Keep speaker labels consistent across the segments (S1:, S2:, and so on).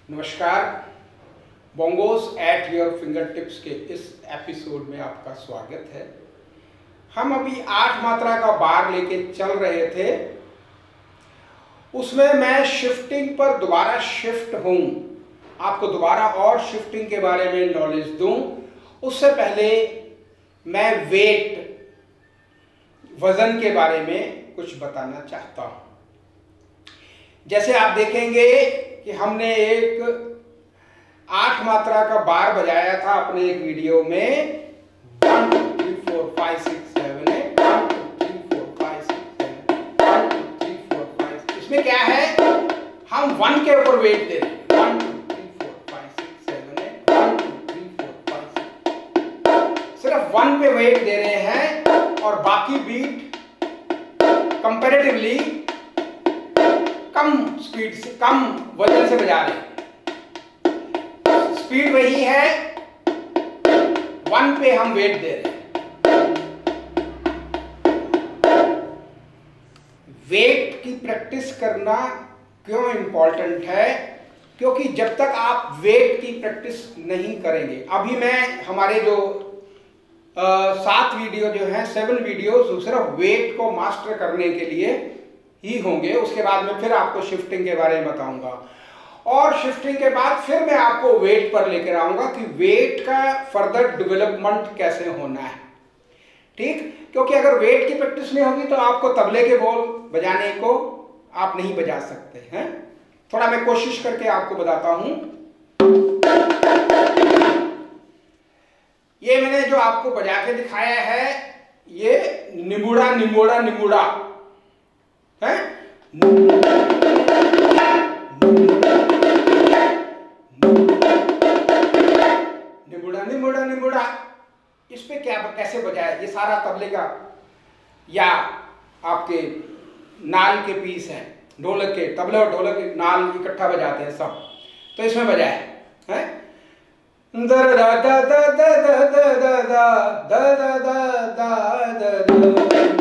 S1: नमस्कार। Bongos at your fingertips के इस एपिसोड में आपका स्वागत है। हम अभी 8 मात्रा का बार लेके चल रहे थे, उसमें मैं शिफ्टिंग पर दोबारा शिफ्ट हूं, आपको दोबारा और शिफ्टिंग के बारे में नॉलेज दूं। उससे पहले मैं वजन के बारे में कुछ बताना चाहता हूं। जैसे आप देखेंगे कि हमने एक 8 मात्रा का बार बजाया था अपने एक वीडियो में, 1 2 3 4 5 6 7 8 1 2 3 4 5 6 7 1 2 3 4 5। इसमें क्या है, हम 1 के ऊपर वेट दे रहे हैं। 1 2 3 4 5 6 7 8 1 2 3 4 5 6। सिर्फ 1 पे वेट दे रहे हैं और बाकी बीट कंपैरेटिवली कम स्पीड से, कम वजन से बजा रहे हैं। स्पीड वही है, 1 पे हम वेट दे रहे हैं। वेट की प्रैक्टिस करना क्यों इंपॉर्टेंट है? क्योंकि जब तक आप वेट की प्रैक्टिस नहीं करेंगे, अभी मैं हमारे जो 7 वीडियो जो हैं, 7 वीडियो सिर्फ वेट को मास्टर करने के लिए ही होंगे। उसके बाद में फिर आपको शिफ्टिंग के बारे में बताऊंगा और शिफ्टिंग के बाद फिर मैं आपको वेट पर लेकर आऊंगा कि वेट का फर्दर डेवलपमेंट कैसे होना है। ठीक, क्योंकि अगर वेट की प्रैक्टिस नहीं होगी तो आपको तबले के बोल बजाने को आप नहीं बजा सकते हैं। थोड़ा मैं कोशिश करके आपको बताता हूं। ये मैंने जो आपको बजा के दिखाया है, ये निमुड़ा निमुड़ा निमुड़ा है। निमुड़ा निमुड़ा निमुड़ा, इस पे क्या कैसे बजाया? ये सारा तबले का या आपके नाल के पीस है, ढोलक के, तबले और ढोलक के नाल इकट्ठा बजाते हैं सब, तो इसमें बजाया है। दा दा दा दा दा दा दा दा दा दा दा दा।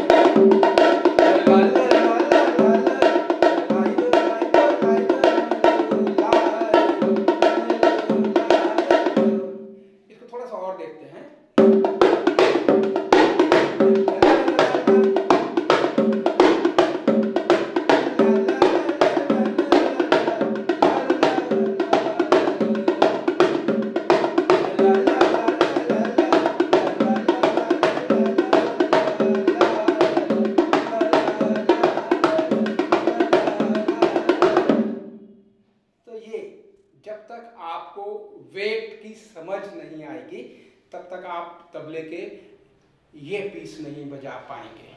S1: जब तक आपको वेट की समझ नहीं आएगी तब तक आप तबले के ये पीस नहीं बजा पाएंगे।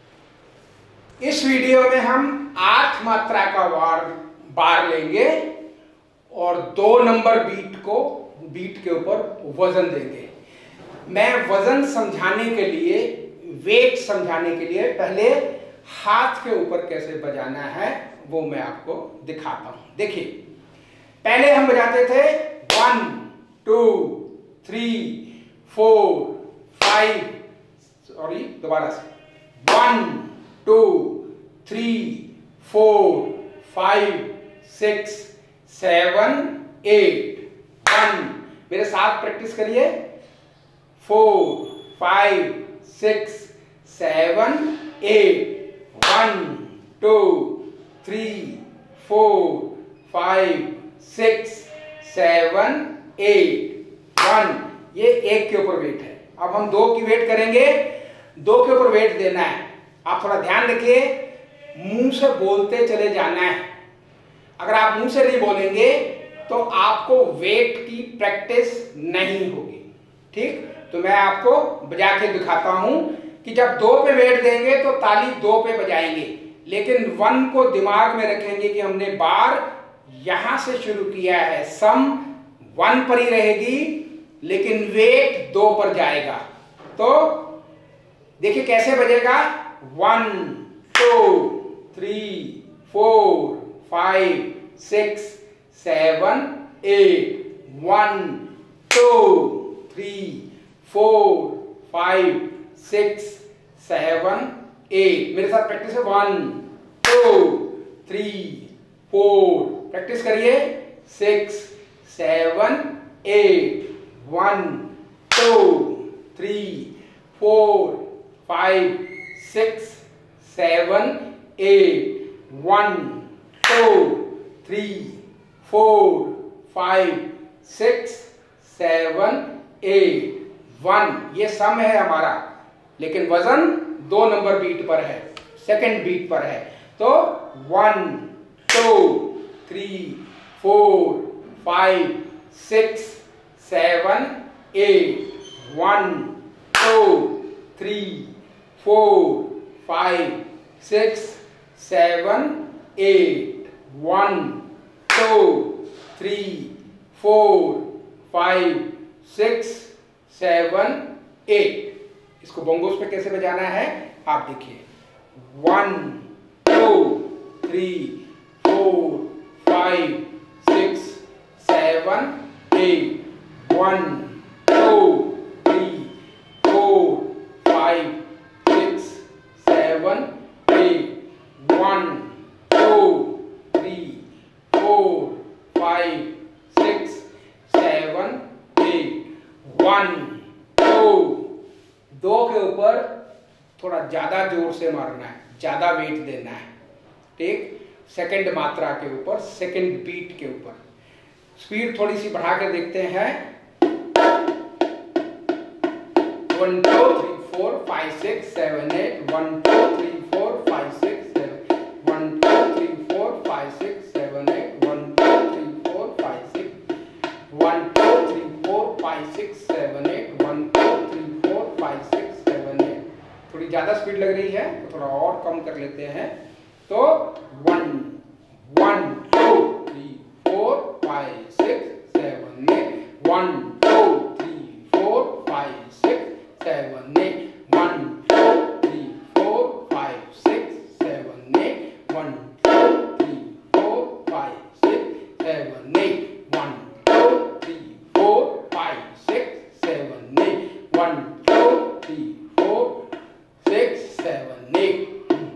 S1: इस वीडियो में हम 8 मात्रा का बार लेंगे और 2 नंबर बीट के ऊपर वजन देंगे। मैं वजन समझाने के लिए, वेट समझाने के लिए पहले हाथ के ऊपर कैसे बजाना है वो मैं आपको दिखाता हूं। देखिए, पहले हम बजाते थे 1 2 3 4 5, सॉरी दोबारा से 1 2 3 4 5 6 7 8 1। मेरे साथ प्रैक्टिस करिए। 4 5 6 7 8 1 2 3 4 5 6 7 8 1। ये 1 के ऊपर वेट है। अब हम 2 की वेट करेंगे। 2 के ऊपर वेट देना है। आप थोड़ा ध्यान रखिए, मुंह से बोलते चले जाना है। अगर आप मुंह से नहीं बोलेंगे तो आपको वेट की प्रैक्टिस नहीं होगी। ठीक, तो मैं आपको बजा के दिखाता हूं कि जब 2 पे वेट देंगे तो ताली 2 पे बजाएंगे, लेकिन 1 को दिमाग में रखेंगे कि हमने बार यहां से शुरू किया है। सम 1 पर ही रहेगी लेकिन वेट 2 पर जाएगा। तो देखिए कैसे बजेगा। 1 2 3 4 5 6 7 8 1 2 3 4 5 6 7 8। मेरे साथ प्रैक्टिस है। 1 2 3 4, प्रैक्टिस करिए। 6 7 8 1 2 3 4 5 6 7 8 1 2 3 4 5 6 7 8 1। ये सम है हमारा, लेकिन वजन 2 नंबर बीट पर है, सेकंड बीट पर है। तो 1 2 3 4 5 6 7 8 1 2 3 4 5 6 7 8 1 2 3 4 5 6 7 8। इसको बोंगोस पे कैसे बजाना है आप देखिए। 1 2 3 4 5 6 7 8 1 2 3 4 5 6 7 8 1 2 3 4 5 6 7 8 1 2। 2 के ऊपर थोड़ा ज्यादा जोर से मारना है, ज्यादा वेट देना है, ठीक। सेकंड मात्रा के ऊपर, सेकंड बीट के ऊपर। स्पीड थोड़ी सी बढ़ा कर देखते हैं। 1 2 3 4 5 6 7 8 1 2 3 4 5 6 7 1 2 3 4 5 6 7 8 1 2 3 4 5 6 1 2 3 4 5 6 7 8 1 2 3 4 5 6 7 8। थोड़ी ज्यादा स्पीड लग रही है तो थोड़ा और कम कर लेते हैं। तो 1 1 2 3 4 5 6 7 8 1 2 3 4 5 6 7 8 1 2 3 4 5 6 7 8 1 2 3 4 5 6 7 8 1 2 3 4 5 6 7 8 1 2 3 4 6 7 8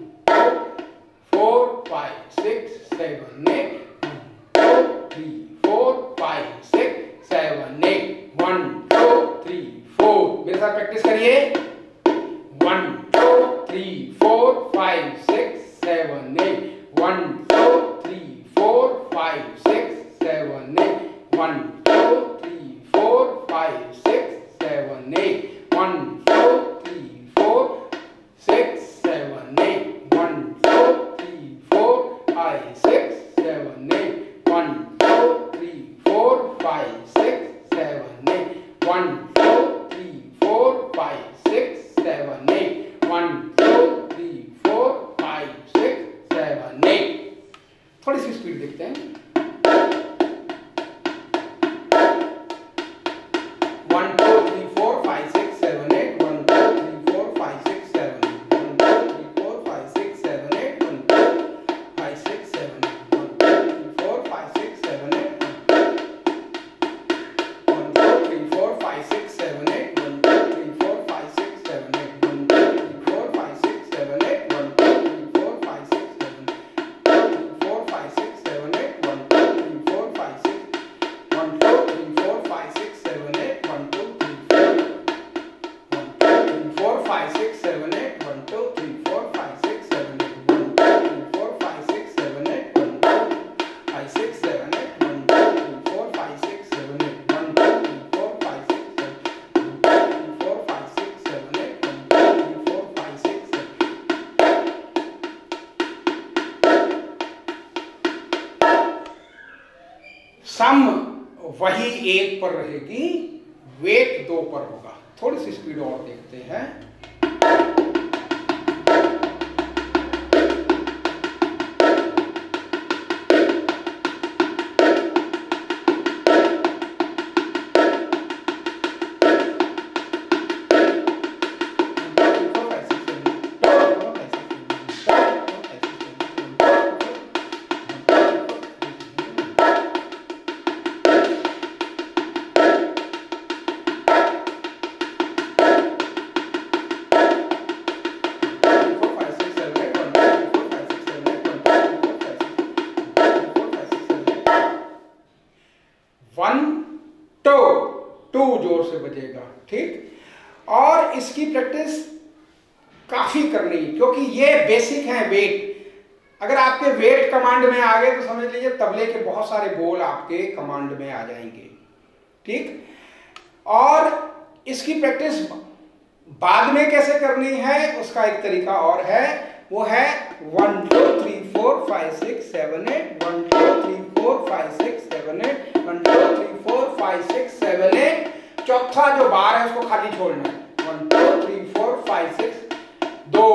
S1: 4 5 6 7 8 2 3 4 5 6 7 8 1 2 3 4। मेरे साथ प्रैक्टिस करिए। 1 2 3 4 5 6 7 8 1 2 3 4 5 6 7 8 1 2 3 4 5 6 7 8 1 2 3 4 6 7 8 1 2 3 4 5 6 7 8 1 2 3 4 5 6 7 8 1 2 3 4 5 6 7 8 1 2 3 4 5 6 7 8। थोड़ी सी स्पीड देखते हैं। 1 2 3 4 5 6 7 8 1 2 3 4 5 6 7 8 1 2 3 4 5 6 7 8 1 2 5 6 7 8 1 2 3 4 5 6 7 8 1 2 3 4 5 6 7 8 1 2 3 4 5 6 7 8 1 2 3 4 5 6 7 8 1 2 3 4 5 6 7 8 4 5 6 7 8 1 2 3 4 5 6 1 2 3 4 5 6 7 8 1 2 3 4 5 6 7 8 1 2 3 4 5 6 7 8 1 2 3 4 5 6 7 8 1 2 5 6 7 8 1 2 3 4 5 6 7 8 1 2 3 4 5 6 7 8 1 2 3 4 5 6 7 सम वही 1 पर रहेगी, वेट 2 पर होगा। थोड़ी सी स्पीड और देखते हैं। से बजेगा। ठीक, और इसकी प्रैक्टिस काफी करनी है क्योंकि ये बेसिक है वेट। अगर आपके वेट कमांड में आ गए तो समझ लीजिए तबले के बहुत सारे बोल आपके कमांड में आ जाएंगे। ठीक, और इसकी प्रैक्टिस बाद में कैसे करनी है उसका एक तरीका और है, वो है 1 2 3 4 5 6 7 8, 1 2 3 4 5 6 7 8, 1 2 3 4 5 6 7 8। चौथा जो बार है उसको खाली छोड़ना है। 1 2 3 4 5 6, 2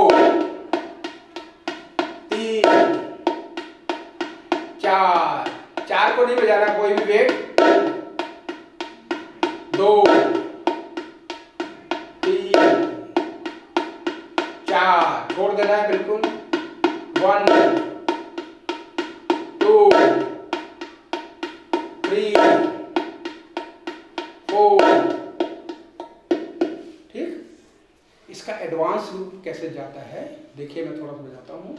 S1: 3 4, 4 को नहीं बजाना कोई भी वेट, 2 3 4 छोड़ देना है बिल्कुल। 1 2 3 4। ठीक, इसका एडवांस रूप कैसे जाता है देखिए, मैं थोड़ा सा बजाता हूं।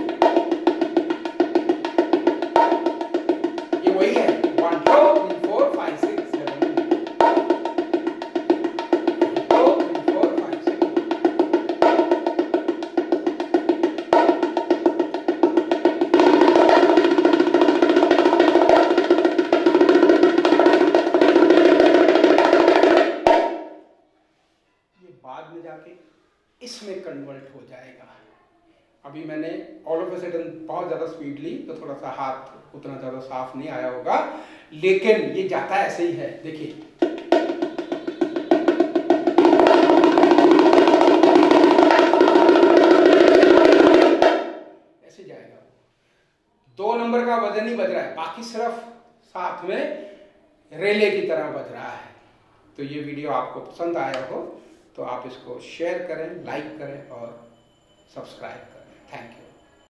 S1: ये वही है 1 2 3 4 5 6 7 2 3 4 5 6। ये बाद में जाके इसमें कन्वर्ट हो जाएगा। अभी मैंने ऑल ऑफ अ सडन बहुत ज्यादा स्पीड ली तो थोड़ा सा हाथ उतना ज्यादा साफ नहीं आया होगा, लेकिन ये जाता ऐसे ही है। देखिए ऐसे जाएगा। 2 नंबर का वजन ही बज रहा है, बाकी सिर्फ साथ में रेले की तरह बज रहा है। तो ये वीडियो आपको पसंद आया हो तो आप इसको शेयर करें, लाइक करें और सब्सक्राइब करें। Thank you.